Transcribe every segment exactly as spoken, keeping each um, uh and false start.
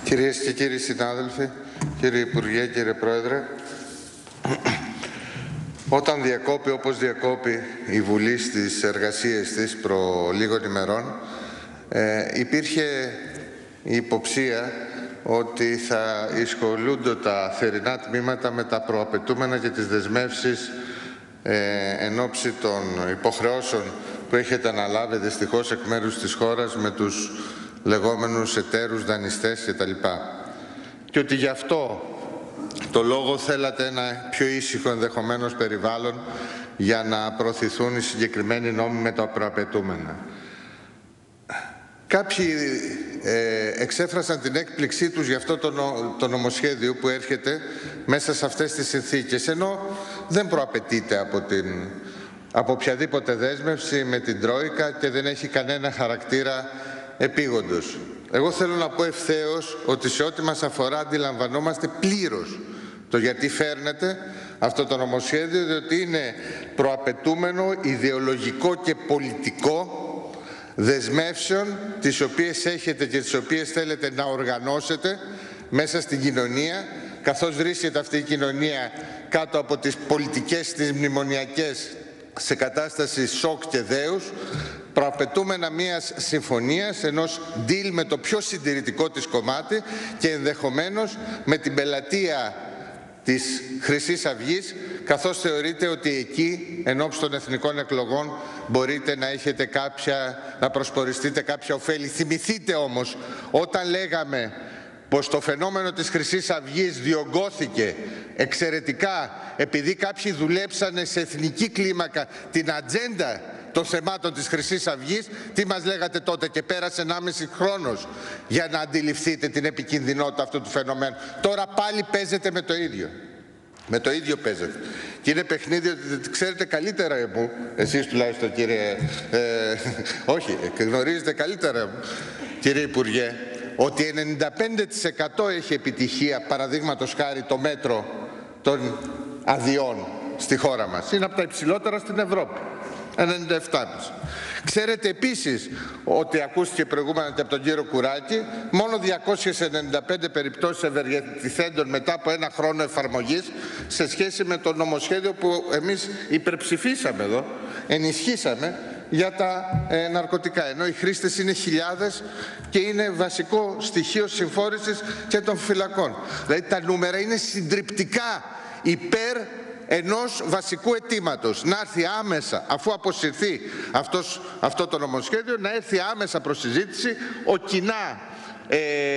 Κυρίες και κύριοι συνάδελφοι, κύριε Υπουργέ, κύριε Πρόεδρε, όταν διακόπη όπως διακόπη η Βουλή στις εργασίες της προ λίγων ημερών, ε, υπήρχε η υποψία ότι θα εισχολούνται τα θερινά τμήματα με τα προαπαιτούμενα και τις δεσμεύσεις ε, εν ώψη των υποχρεώσεων που έχετε αναλάβει δυστυχώς εκ μέρους της χώρας με τους λεγόμενους εταίρους, δανειστές κτλ. Και ότι γι' αυτό το λόγο θέλατε ένα πιο ήσυχο ενδεχομένως περιβάλλον για να προωθηθούν οι συγκεκριμένοι νόμοι με τα προαπαιτούμενα. Κάποιοι ε, εξέφρασαν την έκπληξή τους για αυτό το, νο, το νομοσχέδιο που έρχεται μέσα σε αυτές τις συνθήκες, ενώ δεν προαπαιτείται από, την, από οποιαδήποτε δέσμευση με την Τρόικα και δεν έχει κανένα χαρακτήρα επίγοντος. Εγώ θέλω να πω ευθέως ότι σε ό,τι μας αφορά αντιλαμβανόμαστε πλήρως το γιατί φέρνετε αυτό το νομοσχέδιο, διότι είναι προαπαιτούμενο, ιδεολογικό και πολιτικό δεσμεύσεων τις οποίες έχετε και τις οποίες θέλετε να οργανώσετε μέσα στην κοινωνία, καθώς βρίσκεται αυτή η κοινωνία κάτω από τις πολιτικές τις μνημονιακές σε κατάσταση σοκ και δέους, προαπαιτούμενα μιας συμφωνίας, ενός deal με το πιο συντηρητικό της κομμάτι και ενδεχομένως με την πελατεία της Χρυσής Αυγής, καθώς θεωρείτε ότι εκεί εν ώψη των εθνικών εκλογών μπορείτε να έχετε κάποια, να προσποριστείτε κάποια ωφέλη. Θυμηθείτε όμως όταν λέγαμε πως το φαινόμενο της Χρυσής Αυγής διωγγώθηκε εξαιρετικά επειδή κάποιοι δουλέψανε σε εθνική κλίμακα την ατζέντα των θεμάτων της Χρυσής Αυγής, τι μας λέγατε τότε? Και πέρασε ενάμιση χρόνος για να αντιληφθείτε την επικινδυνότητα αυτού του φαινομένου. Τώρα πάλι παίζετε με το ίδιο. Με το ίδιο παίζετε. Και είναι παιχνίδι ότι ξέρετε καλύτερα μου, εσείς τουλάχιστον κύριε, ε, όχι, γνωρίζετε καλύτερα μου, κύριε Υπουργέ, ότι ενενήντα πέντε τοις εκατό έχει επιτυχία, παραδείγματος χάρη, το μέτρο των αδειών στη χώρα μας. Είναι από τα υψηλότερα στην Ευρώπη. ενενήντα επτά τοις εκατό. Ξέρετε επίσης ότι ακούστηκε προηγούμενα και από τον κύριο Κουράκη, μόνο διακόσιες ενενήντα πέντε περιπτώσεις ευεργετηθέντων μετά από ένα χρόνο εφαρμογής σε σχέση με το νομοσχέδιο που εμείς υπερψηφίσαμε εδώ, ενισχύσαμε για τα ε, ναρκωτικά, ενώ οι χρήστες είναι χιλιάδες και είναι βασικό στοιχείο συμφόρησης και των φυλακών. Δηλαδή τα νούμερα είναι συντριπτικά υπέρ ενός βασικού αιτήματος, να έρθει άμεσα, αφού αποσυρθεί αυτός, αυτό το νομοσχέδιο, να έρθει άμεσα προς συζήτηση ο κοινά ε,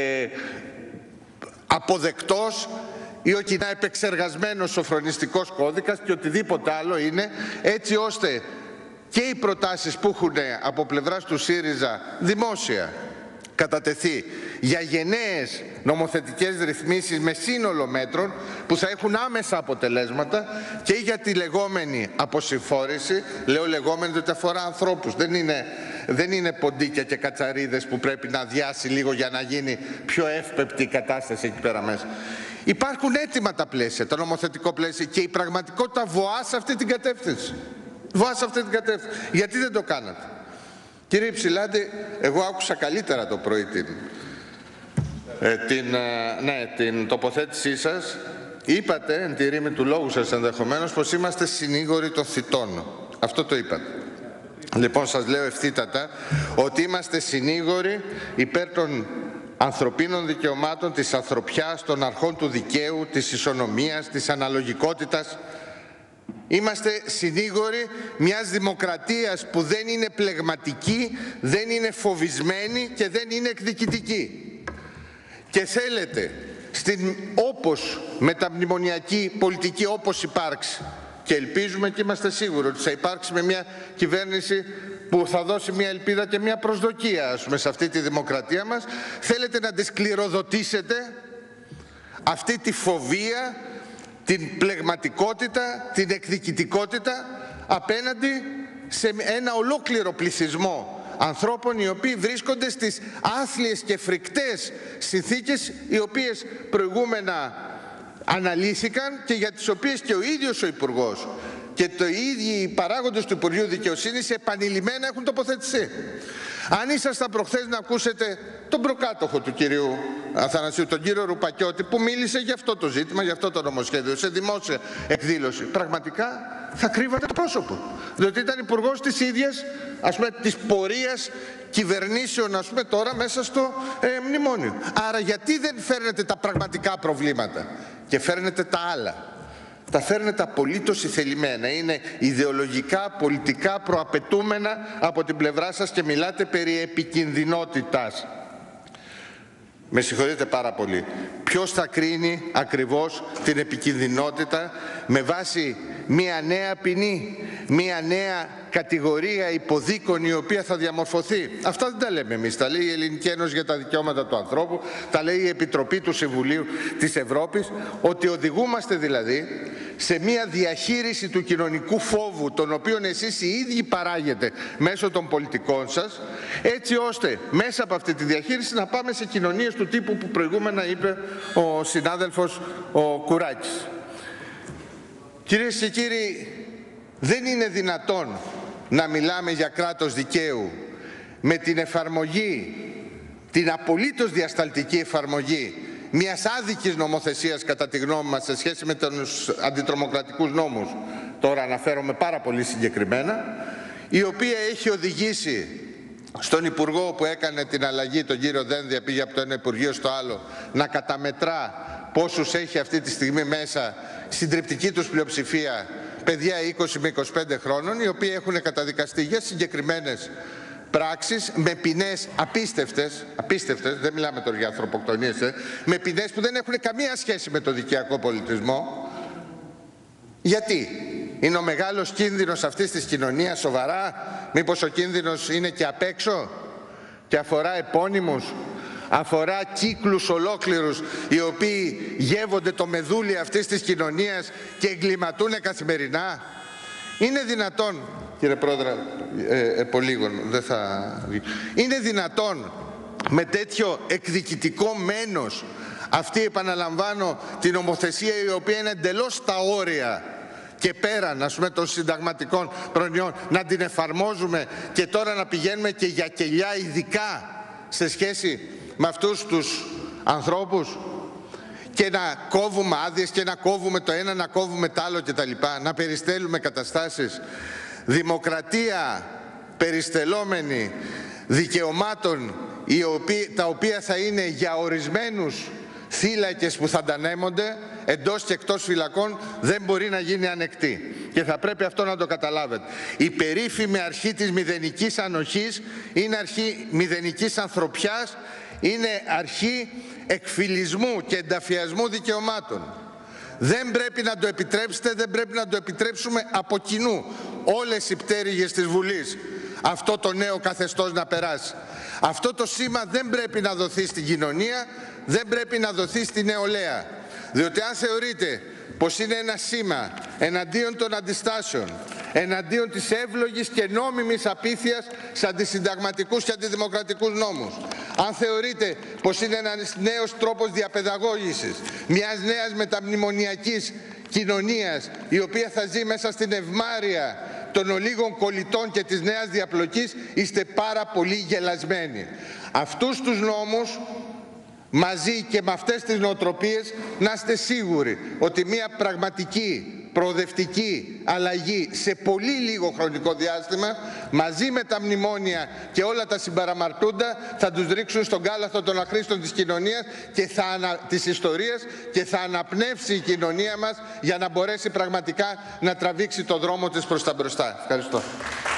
αποδεκτός ή ο κοινά επεξεργασμένος σοφρονιστικός κώδικας και οτιδήποτε άλλο είναι, έτσι ώστε και οι προτάσεις που έχουν από πλευράς του ΣΥΡΙΖΑ δημόσια κατατεθεί για γενναίες νομοθετικές ρυθμίσεις με σύνολο μέτρων που θα έχουν άμεσα αποτελέσματα και για τη λεγόμενη αποσυμφόρηση, λέω λεγόμενη διότι αφορά ανθρώπους, δεν είναι, δεν είναι ποντίκια και κατσαρίδες που πρέπει να αδειάσει λίγο για να γίνει πιο εύπεπτη η κατάσταση εκεί πέρα μέσα. Υπάρχουν έτοιμα τα πλαίσια, το νομοθετικό πλαίσιο, και η πραγματικότητα βοά σε αυτή την κατεύθυνση. Βοά σε αυτή την κατεύθυνση. Γιατί δεν το κάνατε? Κύριε Υψηλάντη, εγώ άκουσα καλύτερα το πρωί την, ε, την, ε, ναι, την τοποθέτησή σας. Είπατε, εν τη ρήμη του λόγου σας ενδεχομένως, πως είμαστε συνήγοροι των θητών. Αυτό το είπατε. Λοιπόν, σας λέω ευθύτατα ότι είμαστε συνήγοροι υπέρ των ανθρωπίνων δικαιωμάτων, της ανθρωπιάς, των αρχών του δικαίου, της ισονομίας, της αναλογικότητας. Είμαστε συνήγοροι μιας δημοκρατίας που δεν είναι πλεγματική, δεν είναι φοβισμένη και δεν είναι εκδικητική. Και θέλετε, στην, όπως μεταμνημονιακή πολιτική όπως υπάρξει, και ελπίζουμε και είμαστε σίγουροι ότι θα υπάρξει με μια κυβέρνηση που θα δώσει μια ελπίδα και μια προσδοκία, ας πούμε, σε αυτή τη δημοκρατία μας, θέλετε να τη σκληροδοτήσετε αυτή τη φοβία, την πλεγματικότητα, την εκδικητικότητα απέναντι σε ένα ολόκληρο πληθυσμό ανθρώπων οι οποίοι βρίσκονται στις άθλιες και φρικτές συνθήκες οι οποίες προηγούμενα αναλύθηκαν και για τις οποίες και ο ίδιος ο Υπουργός και το ίδιο οι παράγοντες του Υπουργείου Δικαιοσύνης επανειλημμένα έχουν τοποθετηθεί. Αν ήσασταν προχθές να ακούσετε τον προκάτοχο του κυρίου Αθανασίου, τον κύριο Ρουπακιώτη, που μίλησε για αυτό το ζήτημα, για αυτό το νομοσχέδιο, σε δημόσια εκδήλωση. Πραγματικά θα κρύβατε το πρόσωπο. Διότι ήταν υπουργός της ίδιας, ας πούμε, της πορείας κυβερνήσεων, ας πούμε, τώρα μέσα στο ε, μνημόνιο. Άρα γιατί δεν φέρνετε τα πραγματικά προβλήματα και φέρνετε τα άλλα? Τα φέρνετε απολύτως ηθελημένα. Είναι ιδεολογικά, πολιτικά προαπαιτούμενα από την πλευρά σας και μιλάτε περί επικινδυνότητας. Με συγχωρείτε πάρα πολύ. Ποιος θα κρίνει ακριβώς την επικινδυνότητα με βάση μία νέα ποινή, μία νέα κατηγορία υποδίκων η οποία θα διαμορφωθεί? Αυτά δεν τα λέμε εμείς, τα λέει η Ελληνική Ένωση για τα Δικαιώματα του Ανθρώπου, τα λέει η Επιτροπή του Συμβουλίου της Ευρώπης, ότι οδηγούμαστε δηλαδή σε μία διαχείριση του κοινωνικού φόβου, τον οποίο εσείς οι ίδιοι παράγετε μέσω των πολιτικών σας, έτσι ώστε μέσα από αυτή τη διαχείριση να πάμε σε κοινωνίες του τύπου που προηγούμενα είπε ο συνάδελφος ο Κουράκης. Κυρίες και κύριοι, δεν είναι δυνατόν να μιλάμε για κράτος δικαίου με την εφαρμογή, την απολύτως διασταλτική εφαρμογή μιας άδικης νομοθεσίας, κατά τη γνώμη μας, σε σχέση με τους αντιτρομοκρατικούς νόμους, τώρα αναφέρομαι πάρα πολύ συγκεκριμένα, η οποία έχει οδηγήσει στον Υπουργό που έκανε την αλλαγή, τον κύριο Δένδια, πήγε από το ένα Υπουργείο στο άλλο, να καταμετρά πόσους έχει αυτή τη στιγμή μέσα, συντριπτική τους πλειοψηφία, παιδιά είκοσι με είκοσι πέντε χρόνων, οι οποίοι έχουν καταδικαστεί για συγκεκριμένες πράξεις με ποινές απίστευτες, απίστευτες, δεν μιλάμε τώρα για ανθρωποκτονίες, ε, με ποινές που δεν έχουν καμία σχέση με το δικαιακό πολιτισμό. Γιατί? Είναι ο μεγάλος κίνδυνος αυτής της κοινωνίας σοβαρά? Μήπως ο κίνδυνος είναι και απ' έξω και αφορά επώνυμους, αφορά κύκλους ολόκληρους οι οποίοι γεύονται το μεδούλι αυτής της κοινωνίας και εγκληματούν καθημερινά? Είναι δυνατόν, κύριε Πρόεδρε, ε, ε, πολύγων, δεν θα... είναι δυνατόν με τέτοιο εκδικητικό μένος αυτή, επαναλαμβάνω, την νομοθεσία η οποία είναι εντελώς στα όρια και πέραν, ας πούμε, των συνταγματικών προνοιών, να την εφαρμόζουμε και τώρα να πηγαίνουμε και για κελιά ειδικά σε σχέση με αυτούς τους ανθρώπους και να κόβουμε άδειες και να κόβουμε το ένα, να κόβουμε το άλλο κτλ. Να περιστέλουμε καταστάσεις. Δημοκρατία περιστελόμενη δικαιωμάτων τα οποία θα είναι για ορισμένους θύλακες που θα αντανέμονται εντός και εκτός φυλακών, δεν μπορεί να γίνει ανεκτή. Και θα πρέπει αυτό να το καταλάβετε. Η περίφημη αρχή της μηδενικής ανοχής είναι αρχή μηδενικής ανθρωπιάς, είναι αρχή εκφυλισμού και ενταφιασμού δικαιωμάτων. Δεν πρέπει να το επιτρέψετε, δεν πρέπει να το επιτρέψουμε από κοινού όλες οι πτέρυγες της Βουλής αυτό το νέο καθεστώς να περάσει. Αυτό το σήμα δεν πρέπει να δοθεί στην κοινωνία, δεν πρέπει να δοθεί στη νεολαία. Διότι αν θεωρείτε πως είναι ένα σήμα εναντίον των αντιστάσεων, εναντίον της εύλογης και νόμιμης απίθειας σε αντισυνταγματικούς και αντιδημοκρατικούς νόμους, αν θεωρείτε πως είναι ένας νέος τρόπος διαπαιδαγώγησης μιας νέας μεταμνημονιακής κοινωνίας, η οποία θα ζει μέσα στην ευμάρεια των ολίγων κολλητών και της νέας διαπλοκής, είστε πάρα πολύ γελασμένοι. Αυτούς τους νόμους, μαζί και με αυτές τις νοοτροπίες, να είστε σίγουροι ότι μια πραγματική προοδευτική αλλαγή σε πολύ λίγο χρονικό διάστημα, μαζί με τα μνημόνια και όλα τα συμπαραμαρτούντα, θα τους ρίξουν στον κάλαθο των αχρήστων της κοινωνίας και θα ανα... της ιστορίας, και θα αναπνεύσει η κοινωνία μας για να μπορέσει πραγματικά να τραβήξει το δρόμο της προς τα μπροστά. Ευχαριστώ.